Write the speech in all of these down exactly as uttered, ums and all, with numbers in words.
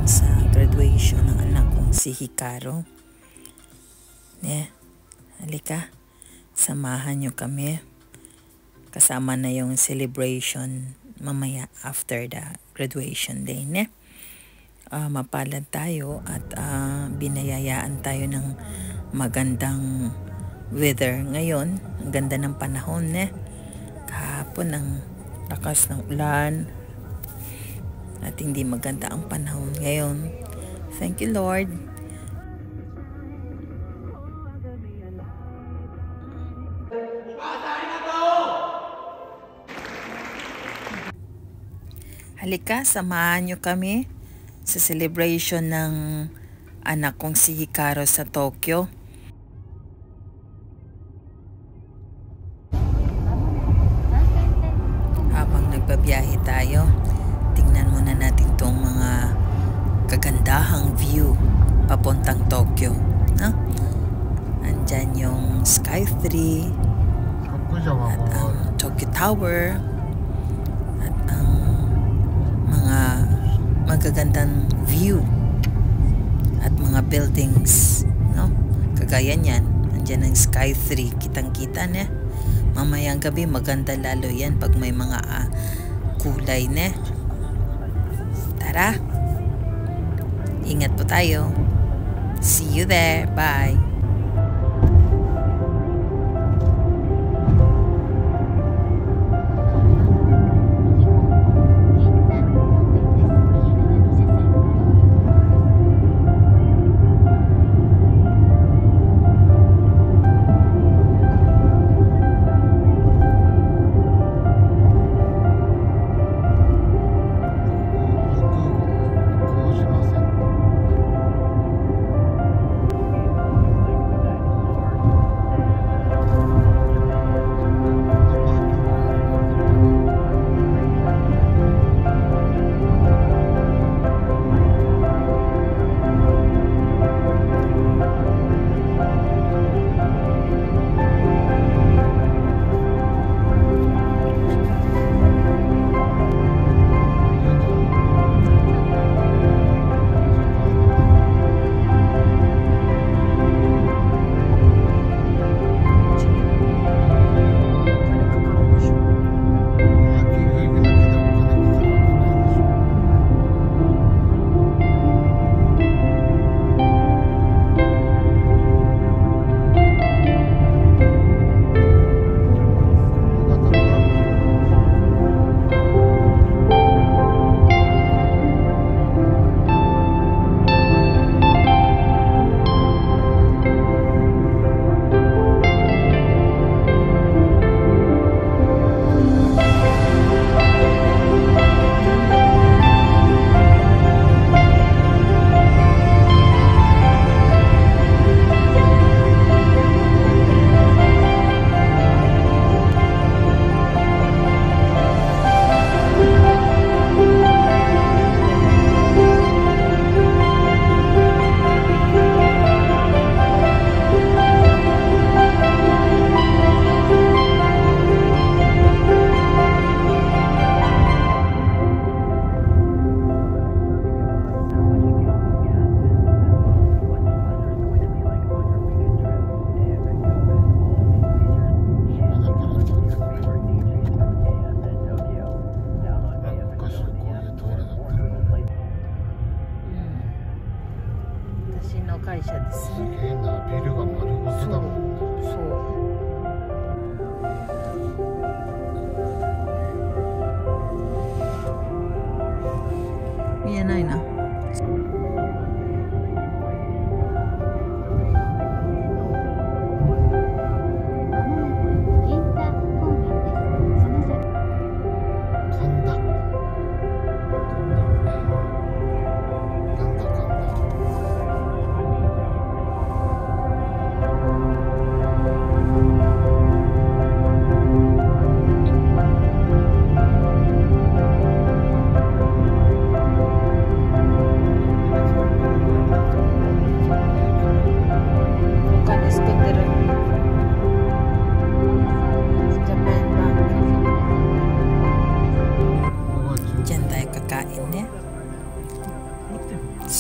sa graduation ng anak kong si Hikaru. Ne, halika, samahan nyo kami. Kasama na yung celebration mamaya after the graduation day, ne? Uh, mapalad tayo at uh, binayayaan tayo ng magandang weather ngayon. Ang ganda ng panahon, ne? Kahapon ang lakas ng ulan at hindi maganda ang panahon ngayon. Thank you, Lord. Halika, samahan nyo kami sa celebration ng anak kong si Hikaru sa Tokyo. Habang nagbabiyahe tayo, tingnan muna natin tong mga kagandahang view papuntang Tokyo. No? Andyan yung Sky three at ang Tokyo Tower at ang mga magagandang view at mga buildings, no? Kagaya niyan, andyan ang Sky three, kitang-kita na. Mamayang gabi maganda lalo yan pag may mga uh, kulay, ne? Tara, ingat po tayo. See you there. Bye.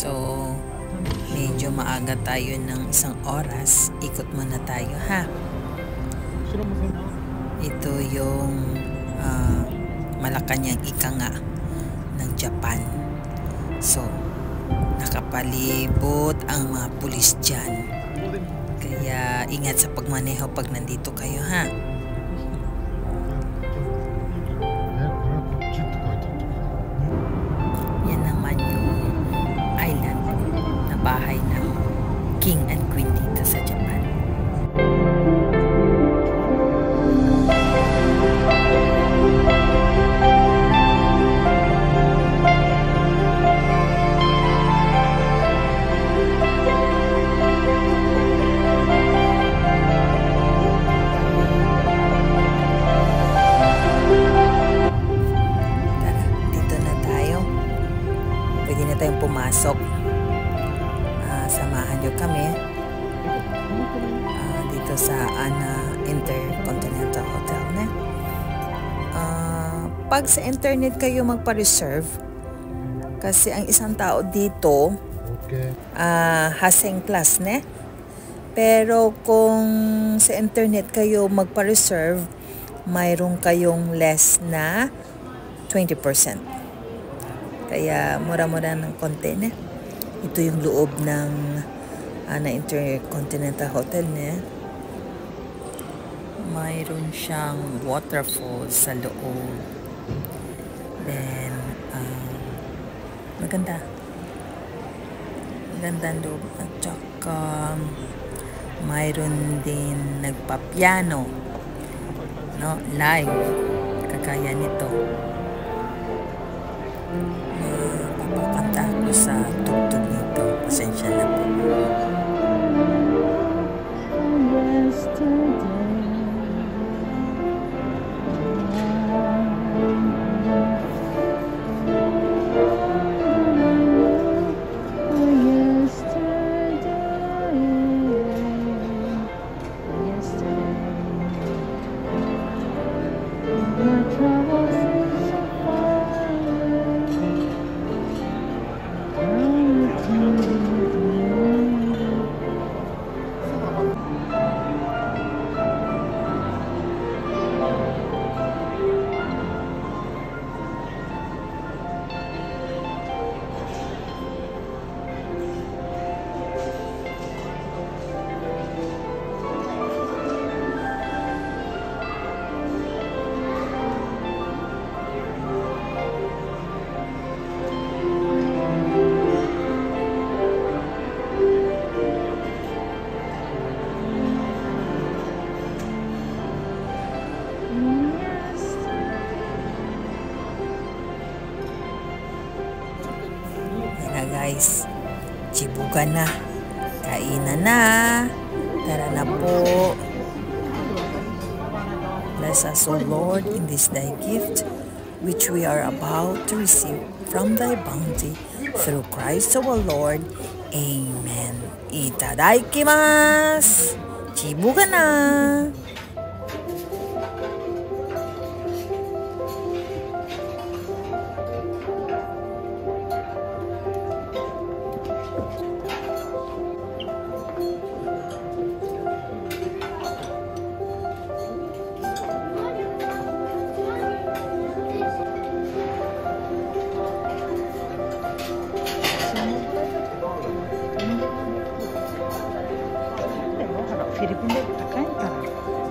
So, medyo maaga tayo ng isang oras. Ikot muna tayo, ha? Ito yung uh, Malacanang ika nga ng Japan. So, nakapalibot ang mga pulis dyan. Kaya ingat sa pagmaneho pag nandito kayo, ha? Yan naman yung island na bahay ng King and Queen dito sa Japan. Tayong pumasok. Uh, samahan nyo kami uh, dito sa Ana Intercontinental Hotel, ne? Uh, pag sa internet kayo magpa-reserve, kasi ang isang tao dito uh, haseng class, ne? Pero kung sa internet kayo magpa-reserve, mayroon kayong less na twenty percent. Kaya mura-mura ng konti, ne? Ito yung loob ng uh, na Intercontinental Hotel, ne? Mayroon siyang waterfall sa loob. Then, uh, maganda. Maganda ang loob. At saka, mayroon din nagpa-piano. No? Live. Kagaya nito. Papakanta ko sa tugtog nito. Pasensya na po. Guys, chibugan na, kainan na, tara na po. Bless us, O Lord, in this thy gift, which we are about to receive from thy bounty, through Christ our Lord. Amen. Itadakimasu. Chibugan na. Philippines 高いから。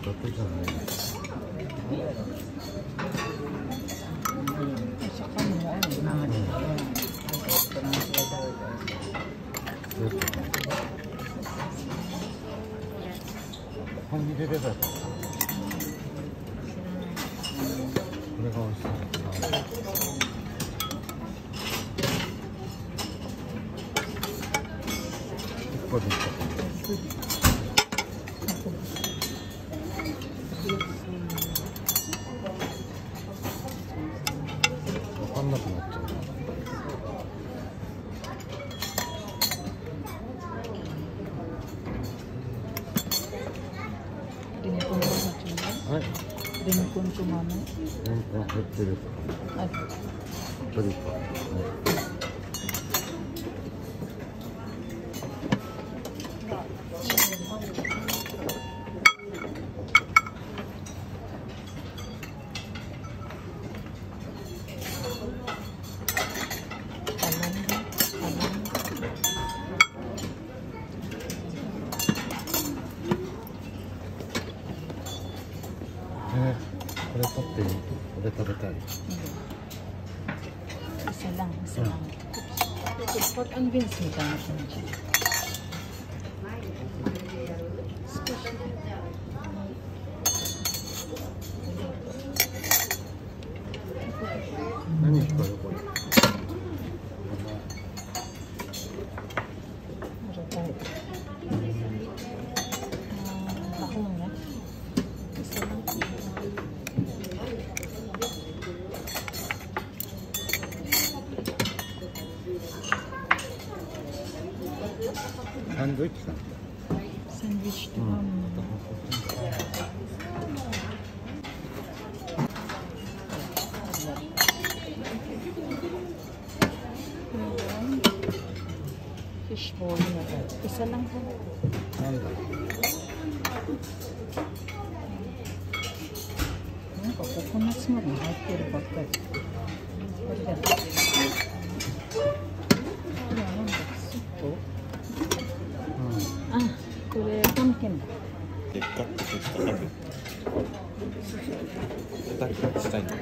けじゃない。コンビニで出たやつ。これが美味しそう。一個でいいか。わかんなくなっちゃう。はい。 リンコンとママ。 リンコン入ってる。 はい。 これか。はい。これ取っていい？これ食べたい。 Isa lang, isa lang. Pork and beansみたいな感じ。 何光るこれ？サンドイッチかな。 サンドイッチとかも。フィッシュボールなど。isa lang po. なんだ。 なんかココナッツまで入ってるばっかり。これだ。これはなんだ。スープ。あ、これパンケンだ。 でっかくしたら叩きしたいの。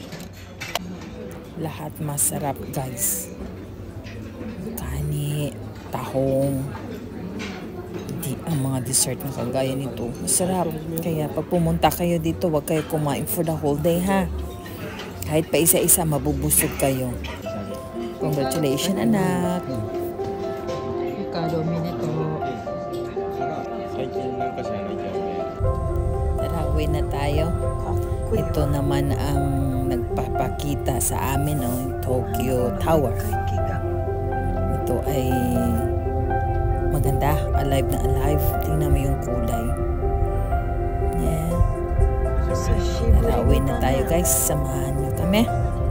Lahat masarap guys. Kani, tahong, di, ang mga dessert na kagaya nito. Masarap. Kaya pag pumunta kayo dito, huwag kayo kumain for the whole day ha. Kahit pa isa-isa, mabubusog kayo. Congratulations anak. Hikaru, minito. Tara, uwi na tayo. Ito naman ang nagpapakita sa amin ng oh, Tokyo Tower. Ito ay maganda, alive na alive. Tingnan mo yung kulay. Yeah. Tara, uwi na tayo guys. Samahan nyo kami.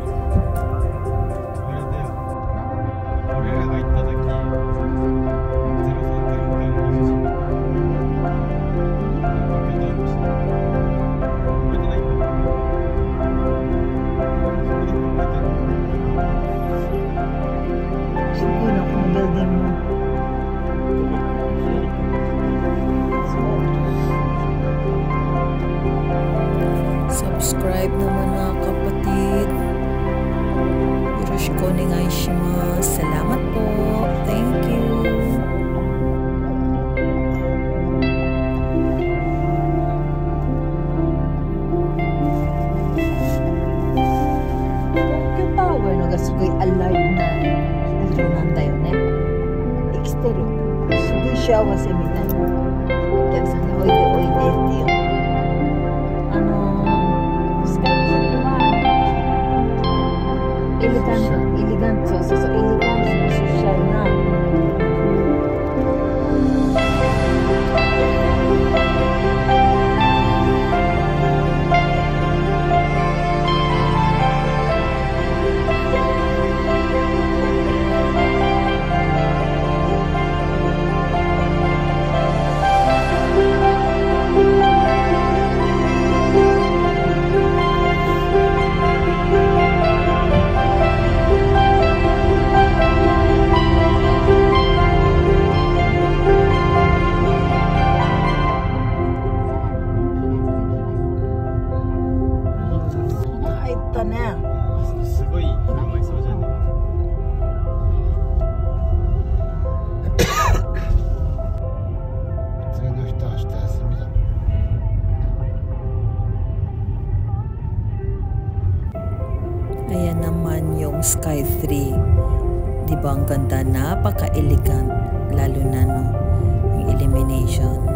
Subscribe naman mga kapatid. Yoroshiku onegai shimasu. Salamat po. Thank you. Tokyo Tower のがすごい alive な色なんだよね。生きてる。すごい幸せみたいな。お客さんがおいでおいでっていう。あのー Elegant, elegant, so, so, so elegant na social na. Thank you. かね。 すごい甘いそうじゃね。次の人は明日休みだ。 Ayan naman yung Sky three. Di ba ang ganda? Napaka-elegant. Lalo na no, yung illumination.